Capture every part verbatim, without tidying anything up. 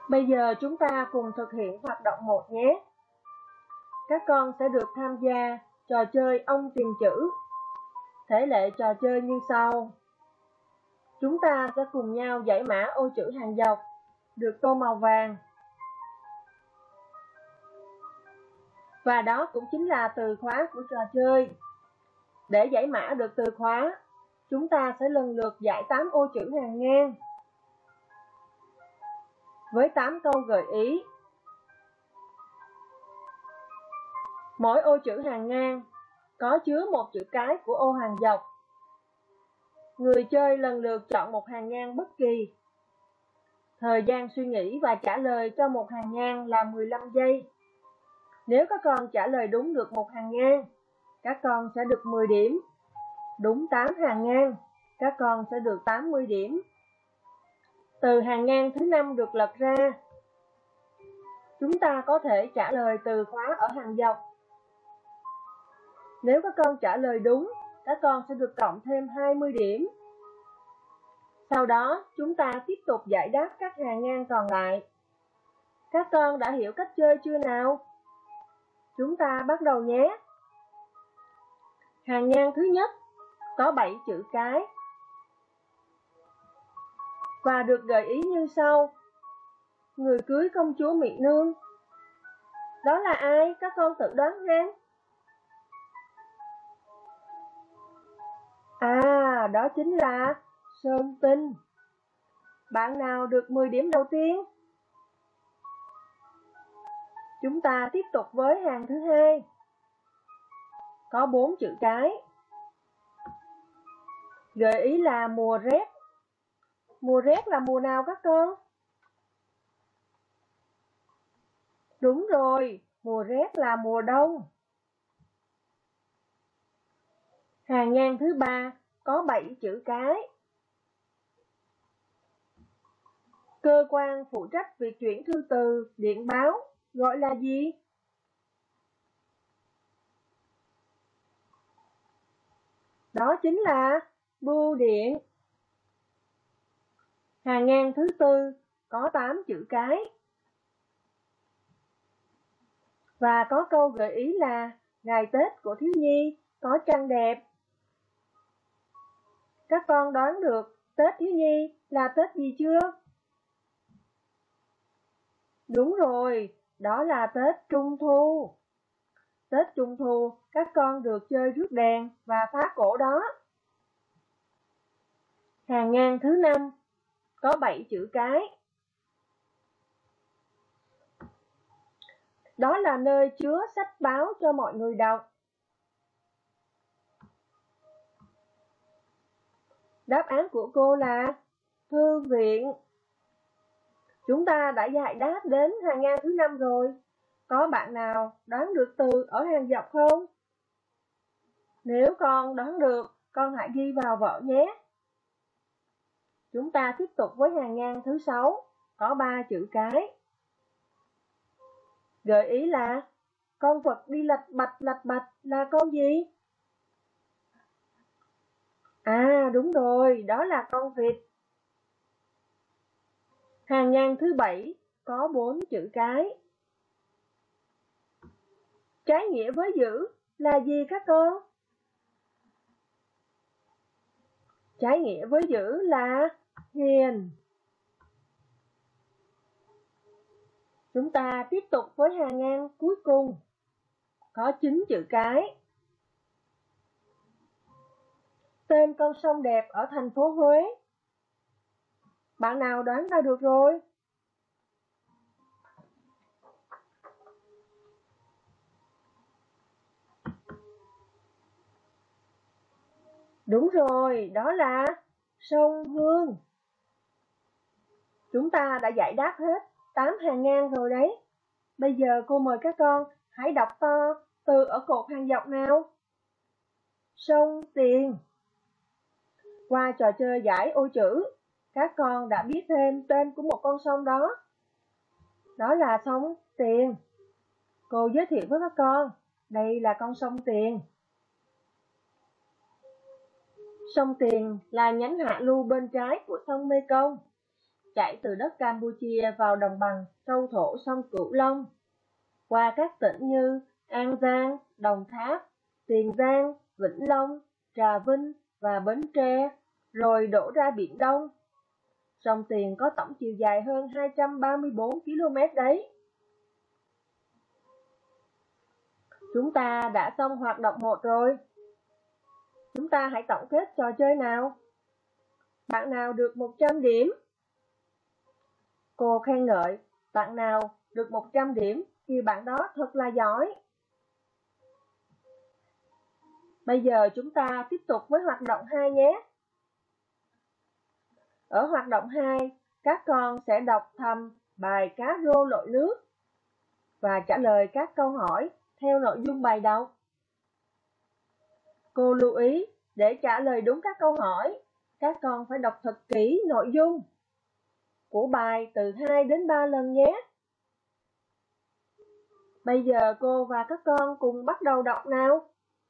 Bây giờ chúng ta cùng thực hiện hoạt động một nhé. Các con sẽ được tham gia trò chơi ông tìm chữ. Thể lệ trò chơi như sau. Chúng ta sẽ cùng nhau giải mã ô chữ hàng dọc được tô màu vàng. Và đó cũng chính là từ khóa của trò chơi. Để giải mã được từ khóa, chúng ta sẽ lần lượt giải tám ô chữ hàng ngang với tám câu gợi ý. Mỗi ô chữ hàng ngang có chứa một chữ cái của ô hàng dọc. Người chơi lần lượt chọn một hàng ngang bất kỳ. Thời gian suy nghĩ và trả lời cho một hàng ngang là mười lăm giây. Nếu các con trả lời đúng được một hàng ngang, các con sẽ được mười điểm. Đúng tám hàng ngang, các con sẽ được tám mươi điểm. Từ hàng ngang thứ năm được lật ra, chúng ta có thể trả lời từ khóa ở hàng dọc. Nếu các con trả lời đúng, các con sẽ được cộng thêm hai mươi điểm. Sau đó, chúng ta tiếp tục giải đáp các hàng ngang còn lại. Các con đã hiểu cách chơi chưa nào? Chúng ta bắt đầu nhé. Hàng ngang thứ nhất có bảy chữ cái và được gợi ý như sau. Người cưới công chúa Mỹ Nương. Đó là ai? Các con tự đoán xem. À, đó chính là Sơn Tinh. Bạn nào được mười điểm đầu tiên? Chúng ta tiếp tục với hàng thứ hai. Có bốn chữ cái. Gợi ý là mùa rét. Mùa rét là mùa nào các con? Đúng rồi, mùa rét là mùa đông. Hàng ngang thứ ba có bảy chữ cái. Cơ quan phụ trách việc chuyển thư từ, điện báo gọi là gì? Đó chính là bưu điện. Hàng ngang thứ tư có tám chữ cái. Và có câu gợi ý là ngày Tết của thiếu nhi có trăng đẹp. Các con đoán được Tết thiếu nhi là Tết gì chưa? Đúng rồi, đó là Tết Trung Thu. Tết Trung Thu, các con được chơi rước đèn và phá cổ đó. Hàng ngang thứ năm có bảy chữ cái. Đó là nơi chứa sách báo cho mọi người đọc. Đáp án của cô là thư viện. Chúng ta đã giải đáp đến hàng ngang thứ năm rồi. Có bạn nào đoán được từ ở hàng dọc không? Nếu con đoán được, con hãy ghi vào vở nhé. Chúng ta tiếp tục với hàng ngang thứ sáu, có ba chữ cái. Gợi ý là con vật đi lạch bạch lạch bạch là con gì? À, đúng rồi, đó là con vịt. Hàng ngang thứ bảy có bốn chữ cái. Trái nghĩa với giữ là gì các con? Trái nghĩa với giữ là hiền. Chúng ta tiếp tục với hàng ngang cuối cùng. Có chín chữ cái. Tên con sông đẹp ở thành phố Huế. Bạn nào đoán ra được rồi? Đúng rồi, đó là sông Hương. Chúng ta đã giải đáp hết tám hàng ngang rồi đấy. Bây giờ cô mời các con hãy đọc to từ ở cột hàng dọc nào. Sông Tiền. Qua trò chơi giải ô chữ, các con đã biết thêm tên của một con sông đó. Đó là sông Tiền. Cô giới thiệu với các con, đây là con sông Tiền. Sông Tiền là nhánh hạ lưu bên trái của sông Mekong. chảy từ đất Campuchia vào đồng bằng sâu thổ sông Cửu Long, qua các tỉnh như An Giang, Đồng Tháp, Tiền Giang, Vĩnh Long, Trà Vinh và Bến Tre, rồi đổ ra Biển Đông. Sông Tiền có tổng chiều dài hơn hai trăm ba mươi bốn ki lô mét đấy. Chúng ta đã xong hoạt động một rồi. Chúng ta hãy tổng kết trò chơi nào. Bạn nào được một trăm điểm? Cô khen ngợi, bạn nào được một trăm điểm thì bạn đó thật là giỏi. Bây giờ chúng ta tiếp tục với hoạt động hai nhé. Ở hoạt động hai, các con sẽ đọc thầm bài Cá rô lội nước và trả lời các câu hỏi theo nội dung bài đọc. Cô lưu ý, để trả lời đúng các câu hỏi, các con phải đọc thật kỹ nội dung của bài từ hai đến ba lần nhé. Bây giờ cô và các con cùng bắt đầu đọc nào.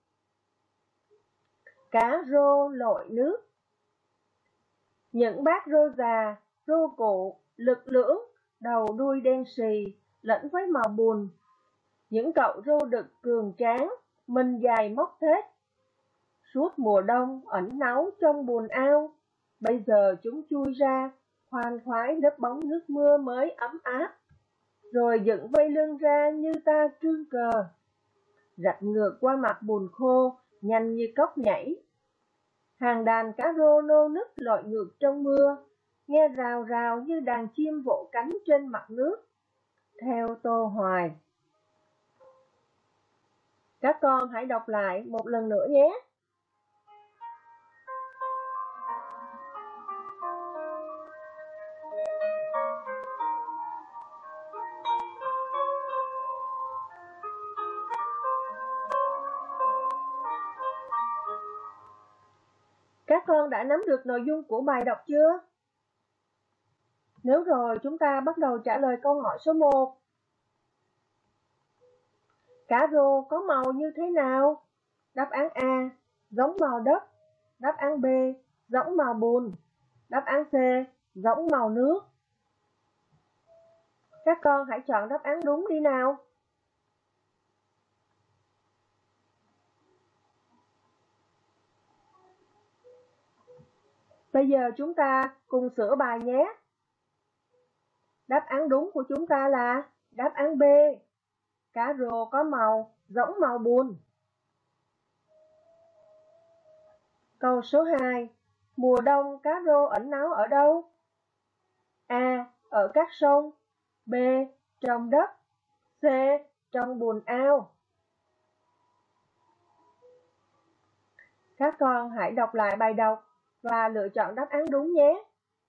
Cá rô lội nước. Những bác rô già, rô cụ, lực lưỡng, đầu đuôi đen xì, lẫn với màu bùn. Những cậu rô đực cường tráng, mình dài móc thết. Suốt mùa đông ẩn náu trong bùn ao, bây giờ chúng chui ra, khoan khoái nấp bóng nước mưa mới ấm áp, rồi dựng vây lưng ra như ta trương cờ. Rạch ngược qua mặt bùn khô, nhanh như cóc nhảy. Hàng đàn cá rô nô nức lội ngược trong mưa, nghe rào rào như đàn chim vỗ cánh trên mặt nước. Theo Tô Hoài. Các con hãy đọc lại một lần nữa nhé. Các con đã nắm được nội dung của bài đọc chưa? Nếu rồi, chúng ta bắt đầu trả lời câu hỏi số một. Cá rô có màu như thế nào? Đáp án A, giống màu đất. Đáp án B, giống màu bùn. Đáp án C, giống màu nước. Các con hãy chọn đáp án đúng đi nào. Bây giờ chúng ta cùng sửa bài nhé. Đáp án đúng của chúng ta là đáp án B. Cá rô có màu giống màu bùn. Câu số hai. Mùa đông cá rô ẩn náu ở đâu? A. Ở các sông. B. Trong đất. C. Trong bùn ao. Các con hãy đọc lại bài đọc và lựa chọn đáp án đúng nhé.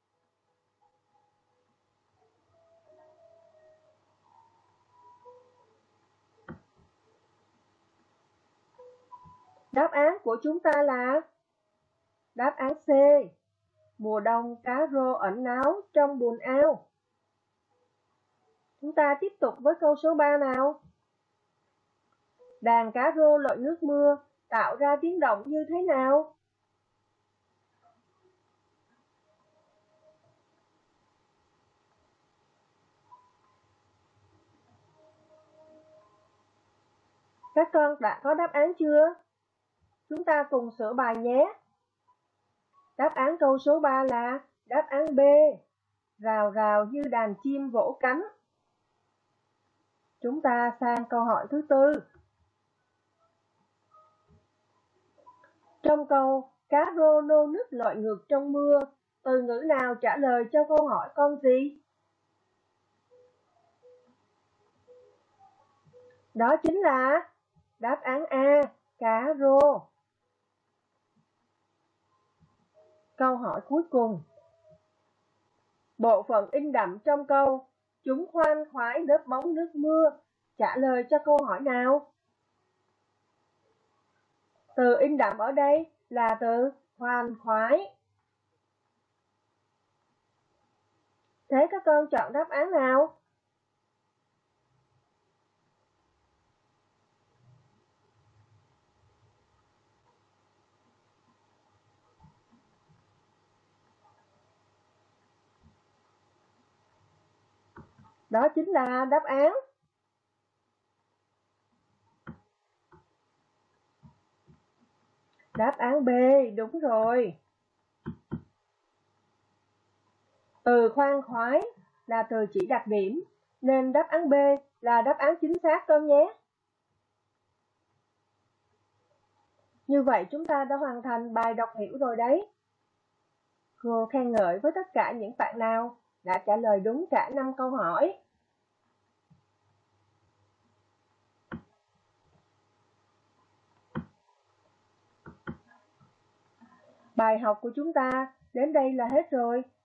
Đáp án của chúng ta là đáp án C. Mùa đông cá rô ẩn náu trong bùn ao. Chúng ta tiếp tục với câu số ba nào. Đàn cá rô lội nước mưa tạo ra tiếng động như thế nào? Các con đã có đáp án chưa? Chúng ta cùng sửa bài nhé. Đáp án câu số ba là đáp án B. Rào rào như đàn chim vỗ cánh. Chúng ta sang câu hỏi thứ tư. Trong câu cá rô nô nức lội ngược trong mưa, từ ngữ nào trả lời cho câu hỏi con gì? Đó chính là đáp án A, cá rô. Câu hỏi cuối cùng. Bộ phận in đậm trong câu chúng khoan khoái đớp bóng nước mưa trả lời cho câu hỏi nào? Từ in đậm ở đây là từ khoan khoái. Thế các con chọn đáp án nào? Đó chính là đáp án. Đáp án B, đúng rồi. Từ khoan khoái là từ chỉ đặc điểm, nên đáp án B là đáp án chính xác con nhé. Như vậy chúng ta đã hoàn thành bài đọc hiểu rồi đấy. Cô khen ngợi với tất cả những bạn nào đã trả lời đúng cả năm câu hỏi. Bài học của chúng ta đến đây là hết rồi.